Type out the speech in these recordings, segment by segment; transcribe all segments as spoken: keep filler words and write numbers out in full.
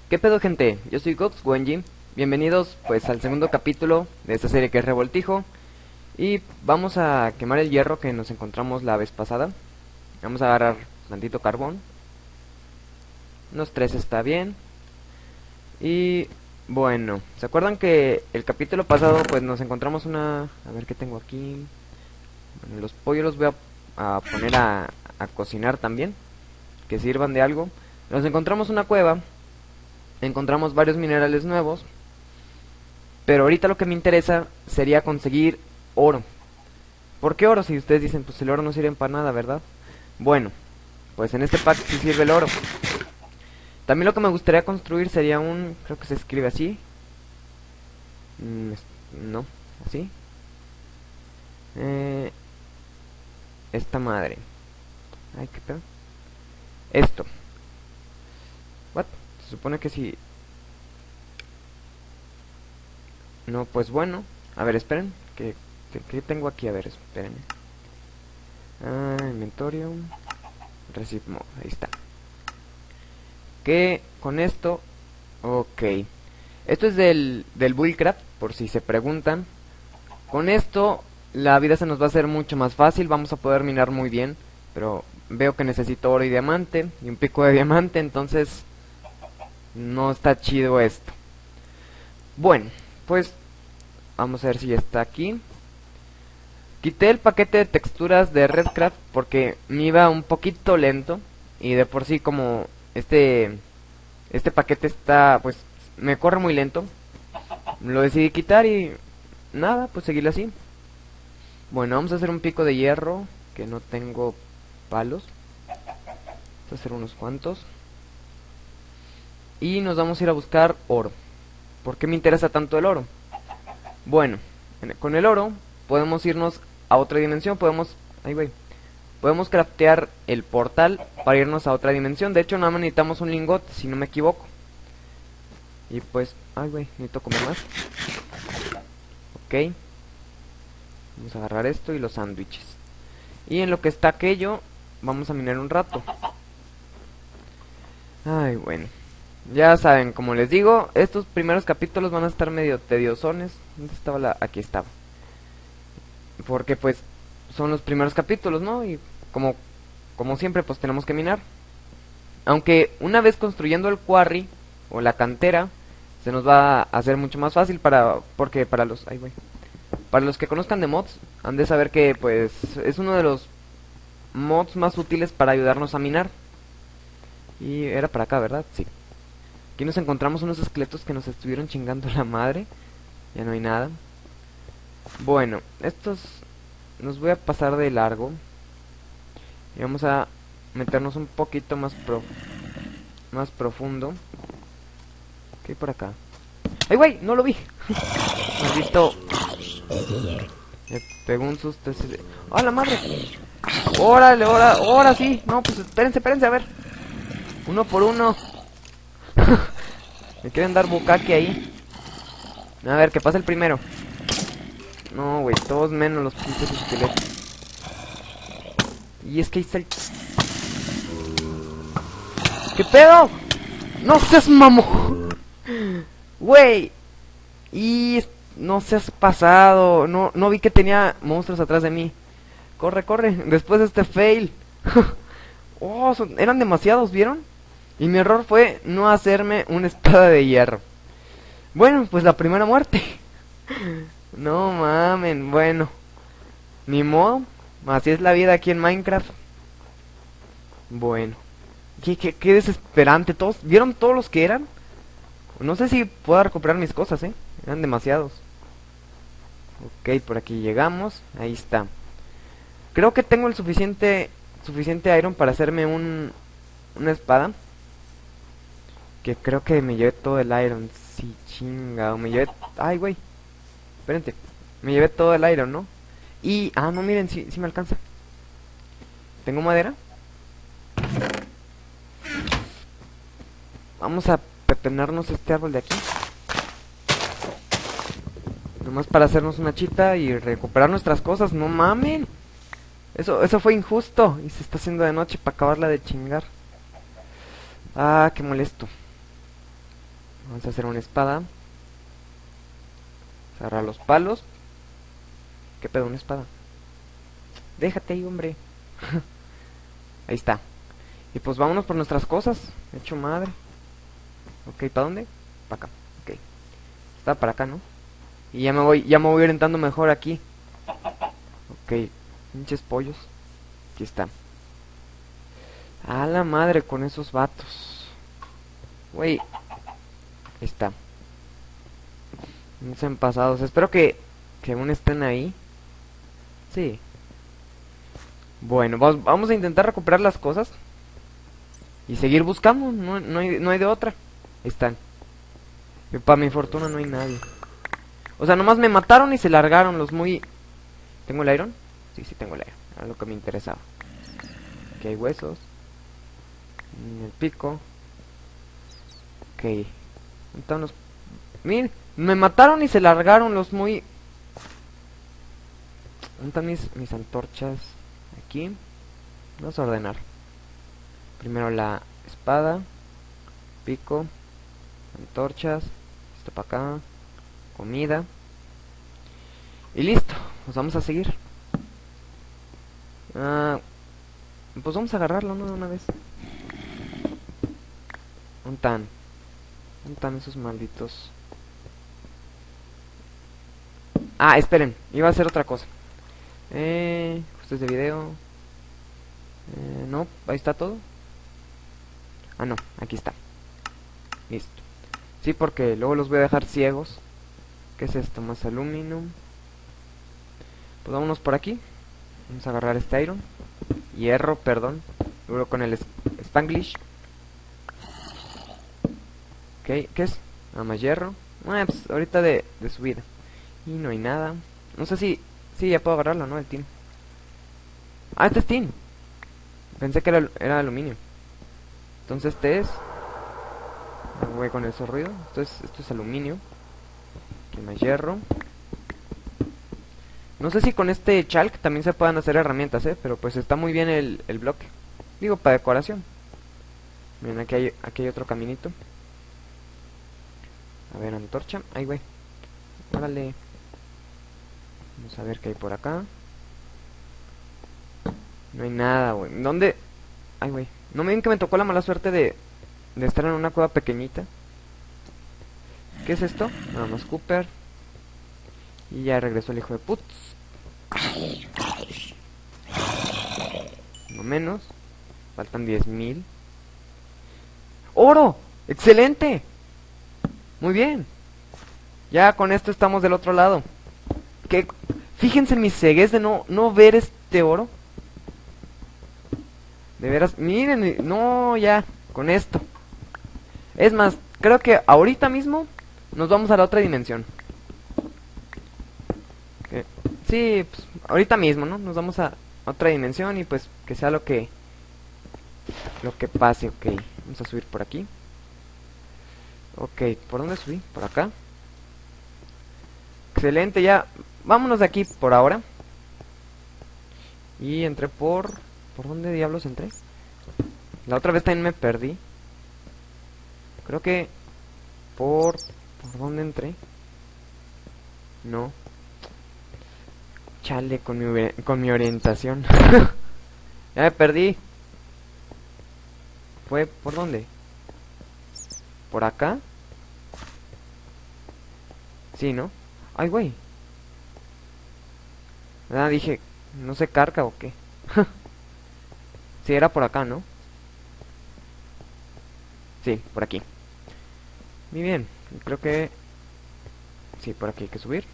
¿Qué pedo, gente? Yo soy Gox Wenji. Bienvenidos pues al segundo capítulo de esta serie que es Revoltijo. Y vamos a quemar el hierro que nos encontramos la vez pasada. Vamos a agarrar tantito carbón. Unos tres está bien. Y bueno, ¿se acuerdan que el capítulo pasado pues nos encontramos una... A ver qué tengo aquí. Bueno, los pollos los voy a, a poner a, a cocinar también, que sirvan de algo. Nos encontramos una cueva. Encontramos varios minerales nuevos. Pero ahorita lo que me interesa sería conseguir oro. ¿Por qué oro? Si ustedes dicen, pues el oro no sirve para nada, ¿verdad? Bueno, pues en este pack sí sirve el oro. También lo que me gustaría construir sería un... Creo que se escribe así. Mm, no, así. Eh, esta madre. Ay, qué pedo. Esto. What? Se supone que si... No, pues bueno. A ver, esperen. ¿Qué, qué, qué tengo aquí? A ver, esperen. Ah, inventario. Receive mode. Ahí está. Que con esto... Ok. Esto es del, del Bullcraft, por si se preguntan. Con esto la vida se nos va a hacer mucho más fácil. Vamos a poder minar muy bien. Pero veo que necesito oro y diamante. Y un pico de diamante, entonces... No está chido esto. Bueno, pues vamos a ver si ya está aquí. Quité el paquete de texturas de Redcraft porque me iba un poquito lento. Y de por sí como este Este paquete está, pues, me corre muy lento. Lo decidí quitar y nada, pues seguirlo así. Bueno, vamos a hacer un pico de hierro, que no tengo palos. Vamos a hacer unos cuantos. Y nos vamos a ir a buscar oro. ¿Por qué me interesa tanto el oro? Bueno, con el oro podemos irnos a otra dimensión. Podemos... Ahí voy. Podemos craftear el portal para irnos a otra dimensión. De hecho, nada más necesitamos un lingote, si no me equivoco. Y pues... Ay, güey, necesito comer más. Ok. Vamos a agarrar esto y los sándwiches. Y en lo que está aquello, vamos a minar un rato. Ay, bueno. Ya saben, como les digo, estos primeros capítulos van a estar medio tediosones. ¿Dónde estaba la...? Aquí estaba. Porque pues son los primeros capítulos, ¿no? Y como, como siempre, pues tenemos que minar. Aunque una vez construyendo el quarry o la cantera, se nos va a hacer mucho más fácil para... Porque para los... Ay, güey. Para los que conozcan de mods, han de saber que pues es uno de los mods más útiles para ayudarnos a minar. Y era para acá, ¿verdad? Sí. Aquí nos encontramos unos esqueletos que nos estuvieron chingando la madre. Ya no hay nada. Bueno, estos nos voy a pasar de largo. Y vamos a meternos un poquito más pro más profundo. ¿Qué hay por acá? ¡Ay, güey! ¡No lo vi! Maldito. Me pegó un susto ese. ¡Ah, la madre! ¡Órale, órale! ¡Ahora sí! No, pues espérense, espérense, a ver. Uno por uno. Me quieren dar bucaque ahí. A ver, que pasa el primero. No, güey, todos menos los pinches esqueletos. Y es que ahí está el... ¿Qué pedo? ¡No seas mamo! Güey. Y... No seas pasado. No, no vi que tenía monstruos atrás de mí. Corre, corre. Después de este fail. Oh, son... eran demasiados, ¿vieron? Y mi error fue no hacerme una espada de hierro. Bueno, pues la primera muerte. No mamen, bueno. Ni modo. Así es la vida aquí en Minecraft. Bueno. Qué, qué, qué desesperante. Todos, ¿vieron todos los que eran? No sé si puedo recuperar mis cosas, eh. Eran demasiados. Ok, por aquí llegamos. Ahí está. Creo que tengo el suficiente Suficiente iron para hacerme un Una espada. Que creo que me llevé todo el iron. Sí, chingado, me llevé... Ay, güey. Espérense. Me llevé todo el iron, ¿no? Y... Ah, no, miren, si sí, sí me alcanza. ¿Tengo madera? Vamos a pepenarnos este árbol de aquí. Nomás para hacernos una chita y recuperar nuestras cosas. No mamen. Eso, eso fue injusto. Y se está haciendo de noche para acabarla de chingar. Ah, qué molesto. Vamos a hacer una espada. Agarrar los palos. ¿Qué pedo? Una espada. Déjate ahí, hombre. Ahí está. Y pues vámonos por nuestras cosas. Hecho madre. Ok, ¿para dónde? Para acá. Ok. Está para acá, ¿no? Y ya me voy, ya me voy orientando mejor aquí. Ok. Pinches pollos. Aquí está. A la madre con esos vatos. Güey. Ahí está. No sean pasados. Espero que, que aún estén ahí. Sí. Bueno, vamos, vamos a intentar recuperar las cosas. Y seguir buscando. No, no, hay, no hay de otra. Ahí están. Y para mi fortuna no hay nadie. O sea, nomás me mataron y se largaron los muy... ¿Tengo el iron? Sí, sí tengo el iron. Era lo que me interesaba. Aquí hay huesos. El pico. Ok. Entonces, miren, me mataron y se largaron los muy... ¿Dónde están mis, mis antorchas? Aquí. Vamos a ordenar. Primero la espada. Pico. Antorchas. Esto para acá. Comida. Y listo. Pues vamos a seguir. Ah, pues vamos a agarrarlo, ¿no? De una vez. ¿Dónde están? ¿Dónde están esos malditos? Ah, esperen. Iba a hacer otra cosa. Eh, ajustes de video. Eh, no, ahí está todo. Ah, no, aquí está. Listo. Sí, porque luego los voy a dejar ciegos. ¿Qué es esto? Más aluminio. Pues vámonos por aquí. Vamos a agarrar este iron. Hierro, perdón. Luego con el Spanglish. Ok, ¿qué es? Ah, más hierro. Ah, pues ahorita de, de subida. Y no hay nada. No sé si... Sí, ya puedo agarrarlo, ¿no? El tin. Ah, este es tin. Pensé que era, era aluminio. Entonces este es... Voy con ese ruido. Esto es, esto es aluminio. Aquí más hierro. No sé si con este chalk también se puedan hacer herramientas, ¿eh? Pero pues está muy bien el, el bloque. Digo, para decoración. Miren, aquí hay, aquí hay otro caminito. A ver, antorcha. Ay, güey. Órale. Vamos a ver qué hay por acá. No hay nada, güey. ¿Dónde? Ay, güey. No me digan que me tocó la mala suerte de, de estar en una cueva pequeñita. ¿Qué es esto? Nada más Cooper. Y ya regresó el hijo de putz. No menos. Faltan diez mil. ¡Oro! ¡Excelente! Muy bien. Ya con esto estamos del otro lado. Que fíjense en mi ceguez de no, no ver este oro. De veras, miren, no, ya, con esto. Es más, creo que ahorita mismo nos vamos a la otra dimensión. ¿Qué? Sí, pues ahorita mismo, ¿no? Nos vamos a otra dimensión y pues que sea lo que lo que pase, ok. Vamos a subir por aquí. Ok, ¿por dónde subí? Por acá. Excelente, ya. Vámonos de aquí por ahora. Y entré por... ¿Por dónde diablos entré? La otra vez también me perdí. Creo que... Por... ¿Por dónde entré? No. Chale, con mi, con mi orientación. Ya me perdí. ¿Fue por dónde? ¿Por acá? Sí, ¿no? Ay, güey. Ah, dije, ¿no se carga o qué? Sí, era por acá, ¿no? Sí, por aquí. Muy bien, creo que... Sí, por aquí hay que subir.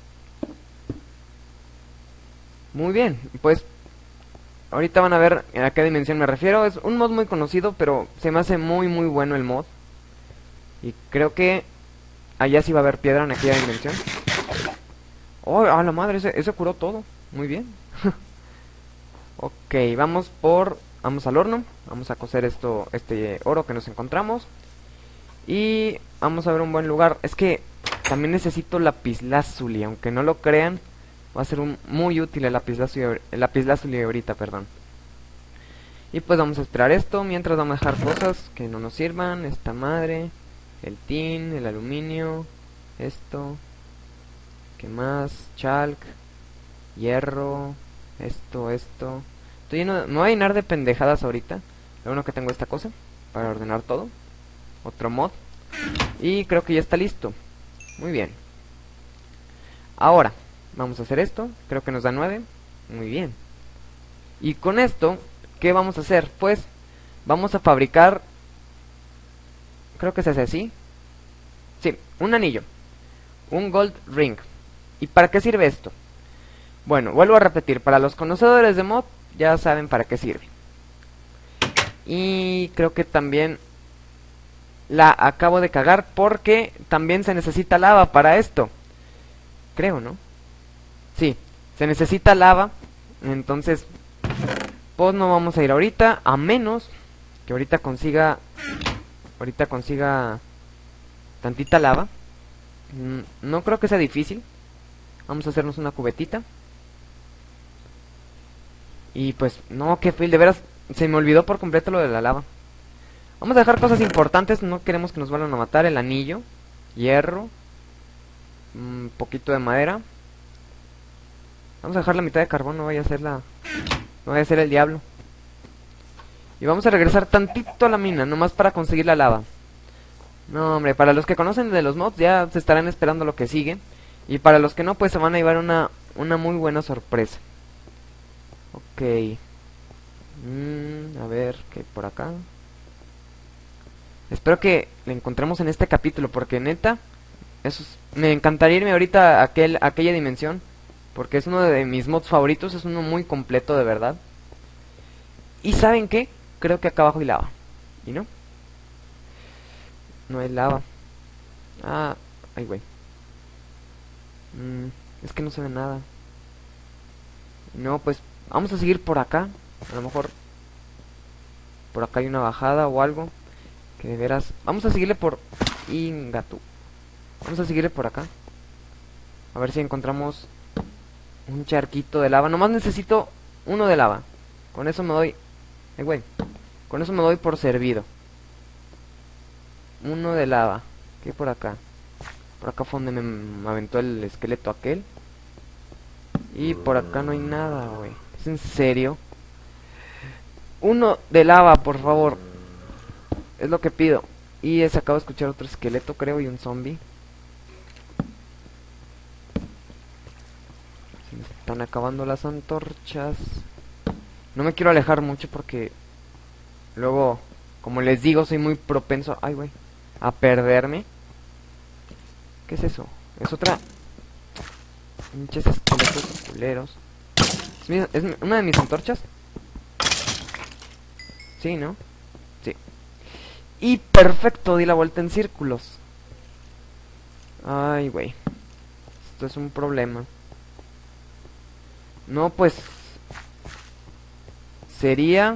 Muy bien, pues... Ahorita van a ver a qué dimensión me refiero. Es un mod muy conocido, pero se me hace muy muy bueno el mod. Y creo que... Allá sí va a haber piedra en aquella dimensión. Oh, a la madre, ese, ese curó todo. Muy bien. Ok, vamos por... Vamos al horno. Vamos a cocer esto, este oro que nos encontramos. Y vamos a ver un buen lugar. Es que también necesito lapislázuli. Aunque no lo crean, va a ser un, muy útil el lapislázuli, el lapislázuli ahorita, perdón. Y pues vamos a esperar esto. Mientras vamos a dejar cosas que no nos sirvan. Esta madre. el tin, el aluminio, esto, ¿qué más? Chalk, hierro, esto, esto. Estoy lleno de... Me voy a llenar de pendejadas ahorita. Lo bueno que tengo esta cosa para ordenar todo. Otro mod. Y creo que ya está listo. Muy bien. Ahora, vamos a hacer esto. Creo que nos da nueve. Muy bien. Y con esto, ¿qué vamos a hacer? Pues, vamos a fabricar... Creo que se hace así. Sí, un anillo. Un gold ring. ¿Y para qué sirve esto? Bueno, vuelvo a repetir. Para los conocedores de mod, ya saben para qué sirve. Y creo que también la acabo de cagar porque también se necesita lava para esto. Creo, ¿no? Sí, se necesita lava. Entonces, pues no vamos a ir ahorita, a menos que ahorita consiga... Ahorita consiga tantita lava. No creo que sea difícil. Vamos a hacernos una cubetita. Y pues, no, qué fail, de veras, se me olvidó por completo lo de la lava. Vamos a dejar cosas importantes, no queremos que nos vuelvan a matar. El anillo, hierro, un poquito de madera. Vamos a dejar la mitad de carbón, no vaya a ser la... No vaya a ser el diablo. Y vamos a regresar tantito a la mina, nomás para conseguir la lava. No, hombre, para los que conocen de los mods ya se estarán esperando lo que sigue. Y para los que no, pues se van a llevar una, una muy buena sorpresa. Ok. Mm, a ver, ¿qué hay por acá? Espero que le encontremos en este capítulo, porque neta, eso es, me encantaría irme ahorita a, aquel, a aquella dimensión. Porque es uno de mis mods favoritos, es uno muy completo de verdad. ¿Y saben qué? Creo que acá abajo hay lava. ¿Y no? No hay lava. Ah, ay güey. Mm, es que no se ve nada. No, pues vamos a seguir por acá. A lo mejor por acá hay una bajada o algo. Que de veras... Vamos a seguirle por... Ingatu. Vamos a seguirle por acá. A ver si encontramos un charquito de lava. Nomás necesito uno de lava. Con eso me doy... Eh, güey. Con eso me doy por servido. Uno de lava. ¿Qué hay por acá? Por acá fue donde me, me aventó el esqueleto aquel. Y por acá no hay nada, güey. ¿Es en serio? Uno de lava, por favor. Es lo que pido. Y se acaba de escuchar otro esqueleto, creo, y un zombie. Se me están acabando las antorchas. No me quiero alejar mucho porque luego, como les digo, soy muy propenso, ay güey, a perderme. ¿Qué es eso? Es otra... Pinches esqueletos culeros. ¿Es, mi... ¿Es una de mis antorchas? Sí, ¿no? Sí. Y perfecto, di la vuelta en círculos. Ay, güey. Esto es un problema. No, pues... Sería...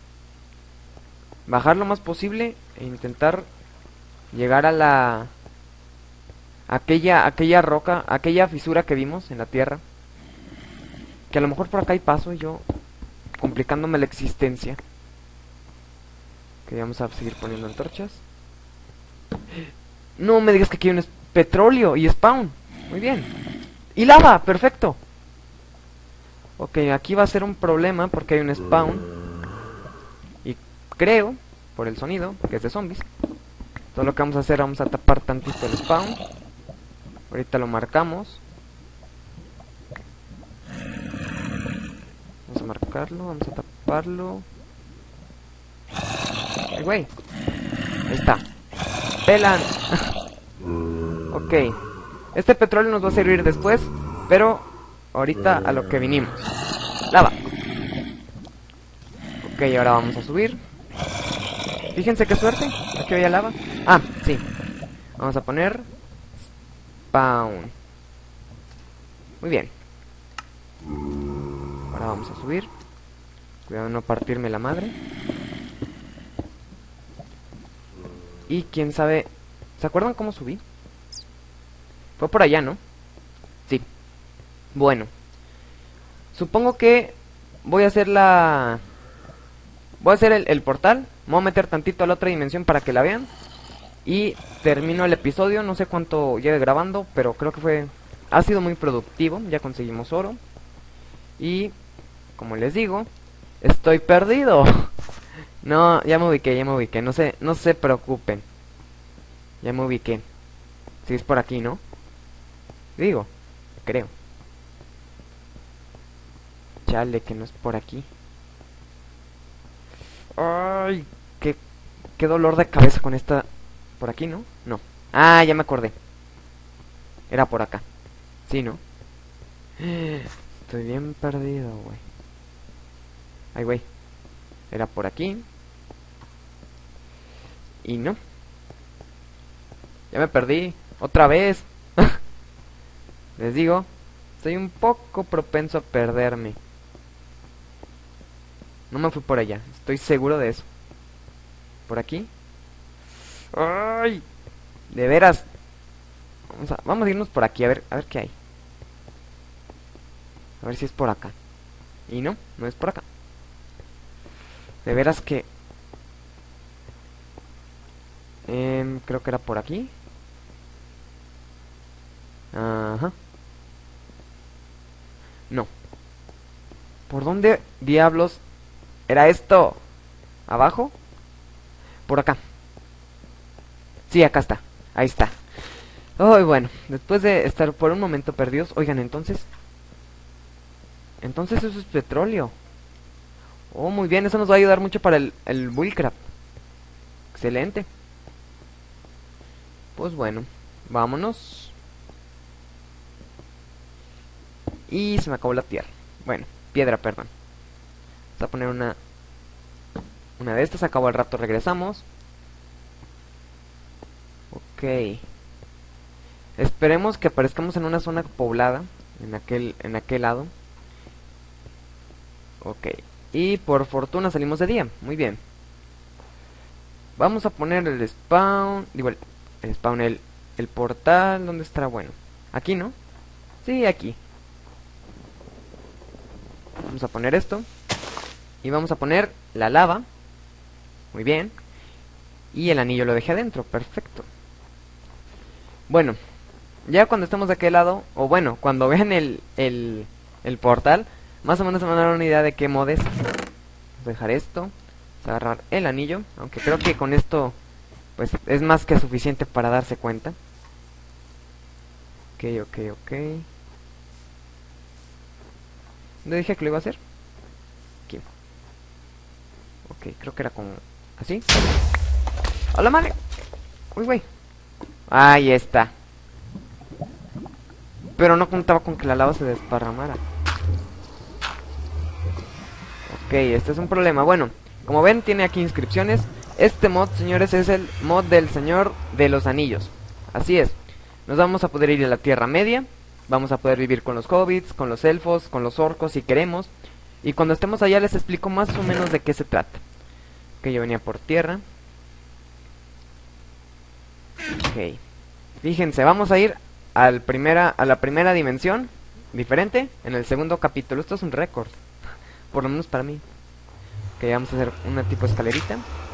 bajar lo más posible e intentar llegar a la... Aquella, aquella roca, aquella fisura que vimos en la tierra. Que a lo mejor por acá hay paso y yo complicándome la existencia. Que vamos a seguir poniendo antorchas. No me digas que aquí hay un petróleo y spawn. Muy bien. Y lava, perfecto. Ok, aquí va a ser un problema porque hay un spawn. Y creo, por el sonido, que es de zombies. Todo lo que vamos a hacer, vamos a tapar tantito el spawn. Ahorita lo marcamos. Vamos a marcarlo, vamos a taparlo. ¡Ay, güey! Ahí está. ¡Pelan! Ok. Este petróleo nos va a servir después, pero ahorita a lo que vinimos. ¡Lava! Ok, ahora vamos a subir. Fíjense qué suerte. Aquí había lava. Ah, sí. Vamos a poner... Spawn. Muy bien. Ahora vamos a subir. Cuidado de no partirme la madre. Y quién sabe... ¿Se acuerdan cómo subí? Fue por allá, ¿no? Sí. Bueno. Supongo que voy a hacer la... Voy a hacer el, el portal. Me voy a meter tantito a la otra dimensión para que la vean. y termino el episodio. No sé cuánto lleve grabando, pero creo que fue... ha sido muy productivo. Ya conseguimos oro. Y, como les digo, estoy perdido. No, ya me ubiqué, ya me ubiqué. No se, no se preocupen. Ya me ubiqué. Si es por aquí, ¿no? Digo, creo. Chale, que no es por aquí. Ay, qué, qué dolor de cabeza con esta... ¿Por aquí, no? No. Ah, ya me acordé. Era por acá. Sí, ¿no? Estoy bien perdido, güey. Ay, güey. Era por aquí. Y no. Ya me perdí. Otra vez. Les digo, soy un poco propenso a perderme. No me fui por allá. Estoy seguro de eso. ¿Por aquí? ¡Ay! De veras. Vamos a, vamos a irnos por aquí. A ver, a ver qué hay. A ver si es por acá. Y no, no es por acá. De veras que... Eh, creo que era por aquí. Ajá. No. ¿Por dónde diablos era esto? ¿Abajo? Por acá. Sí, acá está. Ahí está. Ay, bueno. Después de estar por un momento perdidos. Oigan, entonces... Entonces eso es petróleo. Oh, muy bien. Eso nos va a ayudar mucho para el, el bullcrap. Excelente. Pues bueno. Vámonos. Y se me acabó la tierra. Bueno, piedra, perdón. Vamos a poner una... Una de estas. Acabo al rato, regresamos. Ok. Esperemos que aparezcamos en una zona poblada. En aquel, en aquel lado. Ok. Y por fortuna salimos de día. Muy bien. Vamos a poner el spawn. Digo, el, el spawn, el, el portal. ¿Dónde estará? Bueno. Aquí, ¿no? Sí, aquí. Vamos a poner esto. Y vamos a poner la lava. Muy bien. Y el anillo lo dejé adentro. Perfecto. Bueno. Ya cuando estemos de aquel lado. O bueno, cuando vean el, el, el portal. Más o menos se van a dar una idea de qué mod es. Vamos a dejar esto. Vamos a agarrar el anillo. Aunque creo que con esto pues es más que suficiente para darse cuenta. Ok, ok, ok. ¿Dónde dije que lo iba a hacer? Aquí. Ok, creo que era como... ¿así? ¡A la madre! ¡Uy, güey! Ahí está. Pero no contaba con que la lava se desparramara. Ok, este es un problema. Bueno, como ven, tiene aquí inscripciones. Este mod, señores, es el mod del Señor de los Anillos. Así es. Nos vamos a poder ir a la Tierra Media. Vamos a poder vivir con los hobbits, con los elfos, con los orcos si queremos. Y cuando estemos allá les explico más o menos de qué se trata. Ok, yo venía por tierra. Ok. Fíjense, vamos a ir al primera, a la primera dimensión diferente en el segundo capítulo. Esto es un récord. Por lo menos para mí. Ok, vamos a hacer una tipo escalerita.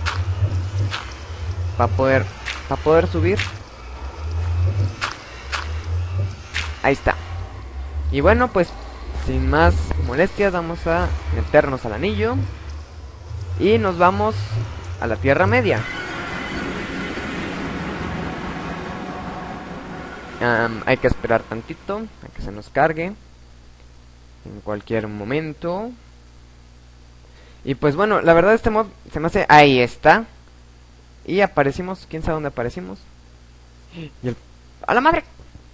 Para poder, para poder subir. Ahí está. Y bueno, pues sin más molestias vamos a meternos al anillo. Y nos vamos a la Tierra Media. Um, hay que esperar tantito a que se nos cargue. En cualquier momento. Y pues bueno, la verdad este mod se me hace... Ahí está. Y aparecimos, quién sabe dónde aparecimos. Y el... ¡A la madre!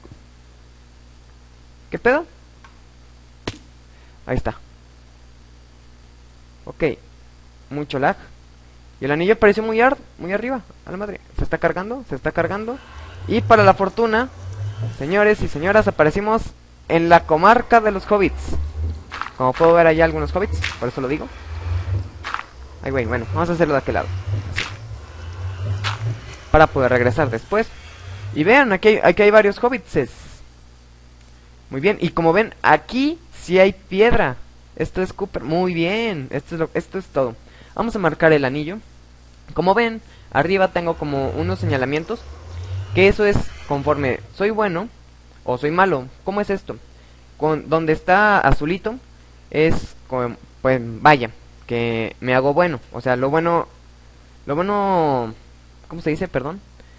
¿Qué pedo? Ahí está. Ok. Mucho lag. Y el anillo apareció muy, ar muy arriba. A la madre. Se está cargando, se está cargando. Y para la fortuna, señores y señoras, aparecimos en la comarca de los hobbits. Como puedo ver allá algunos hobbits, por eso lo digo. Ay, güey, bueno, vamos a hacerlo de aquel lado. Así. Para poder regresar después. Y vean, aquí hay, aquí hay varios hobbitses. Muy bien, y como ven, aquí sí hay piedra. Esto es Cooper, muy bien. Esto es, lo, esto es todo. Vamos a marcar el anillo. Como ven, arriba tengo como unos señalamientos, que eso es conforme soy bueno o soy malo. ¿Cómo es esto? Con, donde está azulito es, con, pues vaya, que me hago bueno. O sea, lo bueno, lo bueno, ¿cómo se dice? Perdón.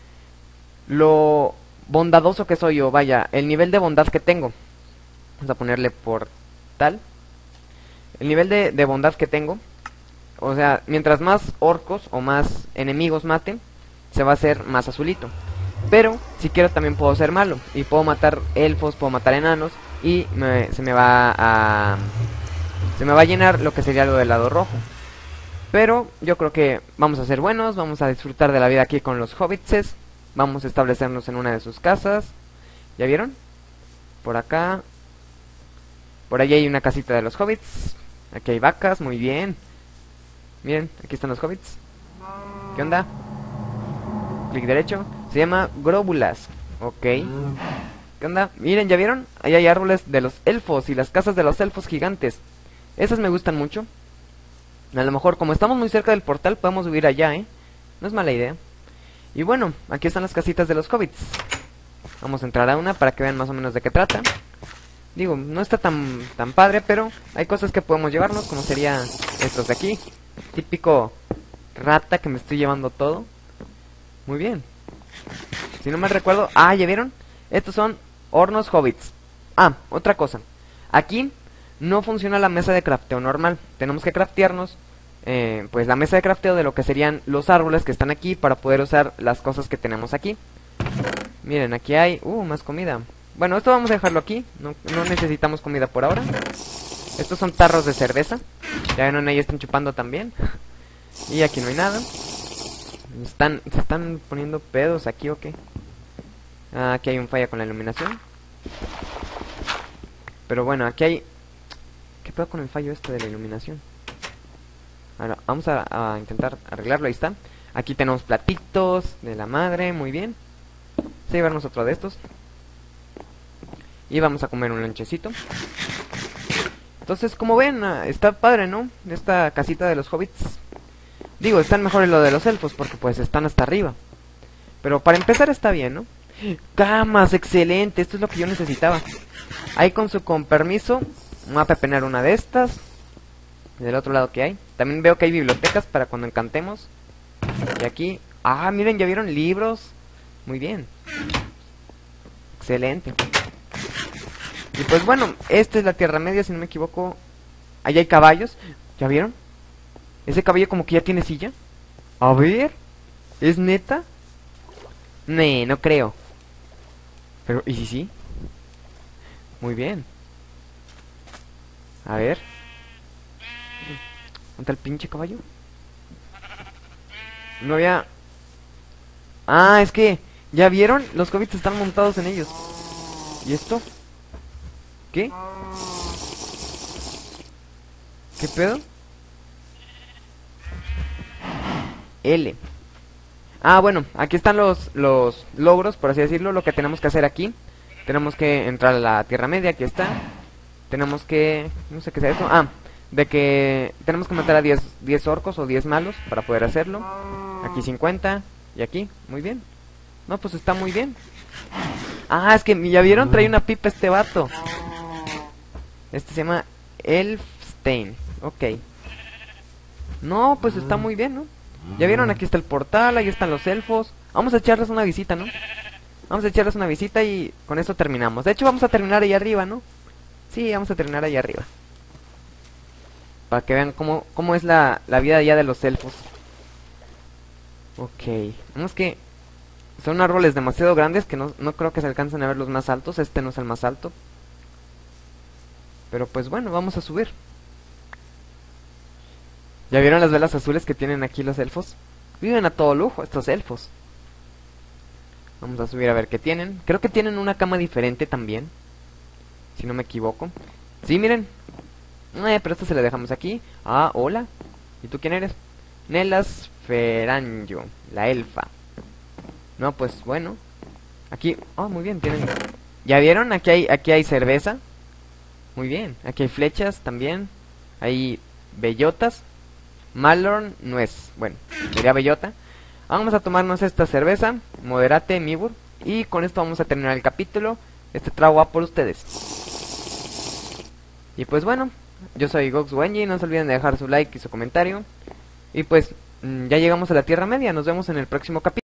Lo bondadoso que soy yo, vaya, el nivel de bondad que tengo. Vamos a ponerle por tal. El nivel de, de bondad que tengo. O sea, mientras más orcos o más enemigos maten, se va a hacer más azulito. Pero, si quiero también puedo ser malo. Y puedo matar elfos, puedo matar enanos. Y me, se me va a... Se me va a llenar lo que sería lo del lado rojo. Pero yo creo que vamos a ser buenos. Vamos a disfrutar de la vida aquí con los hobbitses. Vamos a establecernos en una de sus casas. ¿Ya vieron? Por acá. Por allí hay una casita de los hobbits. Aquí hay vacas, muy bien. Miren, aquí están los hobbits. ¿Qué onda? Clic derecho. Se llama Grobulas. Ok. ¿Qué onda? Miren, ¿ya vieron? Ahí hay árboles de los elfos y las casas de los elfos gigantes. Esas me gustan mucho. A lo mejor, como estamos muy cerca del portal, podemos subir allá, ¿eh? No es mala idea. Y bueno, aquí están las casitas de los hobbits. Vamos a entrar a una para que vean más o menos de qué trata. Digo, no está tan, tan padre, pero hay cosas que podemos llevarnos, como sería estos de aquí. Típico rata que me estoy llevando todo. Muy bien. Si no mal recuerdo... Ah, ¿ya vieron? Estos son hornos hobbits. Ah, otra cosa. Aquí no funciona la mesa de crafteo normal. Tenemos que craftearnos eh, pues la mesa de crafteo de lo que serían los árboles que están aquí para poder usar las cosas que tenemos aquí. Miren, aquí hay... Uh, más comida. Bueno, esto vamos a dejarlo aquí. No, no necesitamos comida por ahora. Estos son tarros de cerveza. Ya ven, ahí están chupando también. Y aquí no hay nada. Están, ¿Se están poniendo pedos aquí o qué? Ah, aquí hay un falla con la iluminación. Pero bueno, aquí hay... ¿Qué pedo con el fallo este de la iluminación? Ahora, vamos a, a intentar arreglarlo, ahí está. Aquí tenemos platitos de la madre, muy bien. Vamos a llevarnos otro de estos. Y vamos a comer un lonchecito. Entonces, como ven, está padre, ¿no? Esta casita de los hobbits. Digo, están mejores lo de los elfos porque pues están hasta arriba. Pero para empezar está bien, ¿no? Camas, excelente, esto es lo que yo necesitaba. Ahí con su con permiso, voy a pepenar una de estas. Del otro lado que hay. También veo que hay bibliotecas para cuando encantemos. Y aquí, ah, miren, ya vieron libros. Muy bien. Excelente. Y pues bueno, esta es la Tierra Media, si no me equivoco. Ahí hay caballos, ¿ya vieron? Ese caballo como que ya tiene silla. A ver, ¿es neta? Nee, no creo. Pero, ¿y si sí? Muy bien. A ver. ¿Dónde está el pinche caballo? No había... Ah, es que... ¿Ya vieron? Los hobbits están montados en ellos. ¿Y esto? ¿Qué? ¿Qué pedo? L. Ah, bueno, aquí están los, los logros, por así decirlo. Lo que tenemos que hacer aquí. Tenemos que entrar a la Tierra Media, aquí está. Tenemos que... No sé qué sea eso. Ah, de que tenemos que matar a diez orcos o diez malos para poder hacerlo. Aquí cincuenta. Y aquí, muy bien. No, pues está muy bien. Ah, es que ya vieron, trae una pipa este vato. Este se llama Elfstein. Ok. No, pues está muy bien, ¿no? Ya vieron, aquí está el portal, ahí están los elfos. Vamos a echarles una visita, ¿no? Vamos a echarles una visita y con eso terminamos. De hecho, vamos a terminar ahí arriba, ¿no? Sí, vamos a terminar ahí arriba. Para que vean cómo, cómo es la, la vida allá de los elfos. Ok. Vemos que son árboles demasiado grandes que no, no creo que se alcancen a ver los más altos. Este no es el más alto. Pero pues bueno, vamos a subir. ¿Ya vieron las velas azules que tienen aquí los elfos? Viven a todo lujo estos elfos. Vamos a subir a ver qué tienen. Creo que tienen una cama diferente también, si no me equivoco. Sí, miren. Eh, pero esto se le dejamos aquí. Ah, hola. ¿Y tú quién eres? Nelas Feranjo, la elfa. No, pues bueno. Aquí, oh, muy bien, tienen... ¿Ya vieron? Aquí hay, aquí hay cerveza. Muy bien, aquí hay flechas también. Hay bellotas. Malorn nuez, bueno, sería bellota. Vamos a tomarnos esta cerveza, Moderate Mibur, y con esto vamos a terminar el capítulo. Este trago va por ustedes. Y pues bueno, yo soy GoxWenji, no se olviden de dejar su like y su comentario. Y pues, ya llegamos a la Tierra Media, nos vemos en el próximo capítulo.